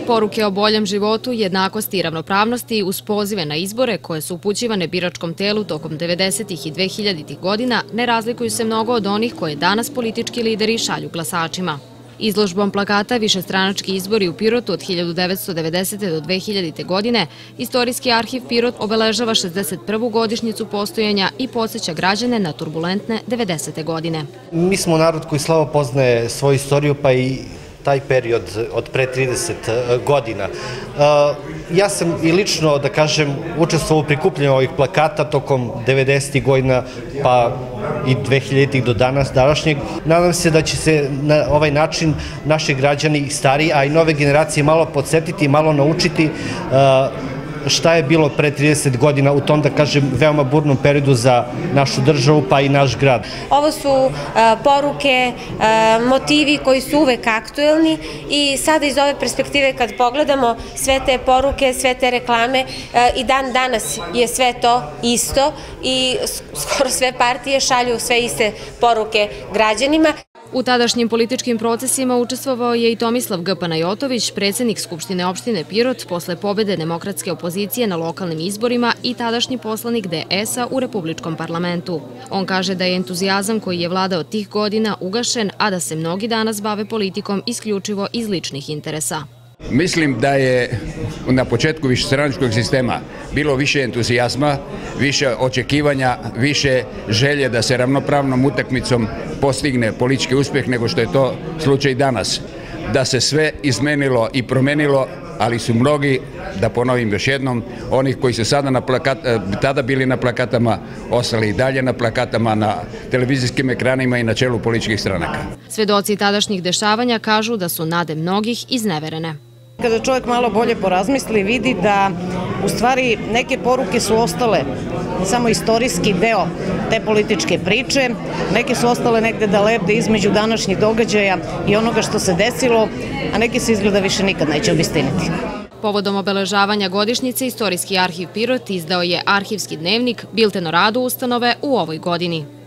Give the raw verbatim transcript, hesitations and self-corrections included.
Poruke o boljem životu, jednakosti i ravnopravnosti uz pozive na izbore koje su upućivane biračkom telu tokom devedesetih i dvehiljaditih godina ne razlikuju se mnogo od onih koje danas politički lideri šalju glasačima. Izložbom plakata Višestranački izbori u Pirotu od hiljadu devetsto devedesete. do dvehiljadite. godine Istorijski arhiv Pirot obeležava šezdeset prvu godišnjicu postojanja i podsjeća građane na turbulentne devedesete. godine. Mi smo narod koji slabo poznaje svoju istoriju, pa i taj period od pre trideset godina. Ja sam i lično, da kažem, učestvovao u prikupljanju ovih plakata tokom devedesetih godina, pa i dvehiljaditih do danas, današnjeg. Nadam se da će se na ovaj način naši građani stariji, a i nove generacije malo podsjetiti i malo naučiti šta je bilo pre trideset godina u tom, da kažem, veoma burnom periodu za našu državu pa i naš grad. Ovo su poruke, motivi koji su uvek aktuelni i sada iz ove perspektive kad pogledamo sve te poruke, sve te reklame i dan danas je sve to isto i skoro sve partije šalju sve iste poruke građanima. U tadašnjim političkim procesima učestvovao je i Tomislav G. Panajotović, predsjednik Skupštine opštine Pirot posle pobede demokratske opozicije na lokalnim izborima i tadašnji poslanik D S A u Republičkom parlamentu. On kaže da je entuzijazam koji je vladao tih godina ugašen, a da se mnogi danas bave politikom isključivo iz ličnih interesa. Mislim da je na početku višestranačkog sistema bilo više entuzijazma, više očekivanja, više želje da se ravnopravnom utakmicom postigne politički uspjeh nego što je to slučaj danas. Da se sve izmenilo i promenilo, ali su mnogi, da ponovim još jednom, onih koji su sada na plakat, tada bili na plakatama, ostali i dalje na plakatama, na televizijskim ekranima i na čelu političkih stranaka. Svedoci tadašnjih dešavanja kažu da su nade mnogih izneverene. Kada čovjek malo bolje porazmisli, vidi da u stvari neke poruke su ostale samo istorijski deo te političke priče, neke su ostale negde da lebde između današnjih događaja i onoga što se desilo, a neke se izgleda više nikad neće obistiniti. Povodom obeležavanja godišnjice Istorijski arhiv Pirot izdao je arhivski dnevnik, bilten o radu ustanove u ovoj godini.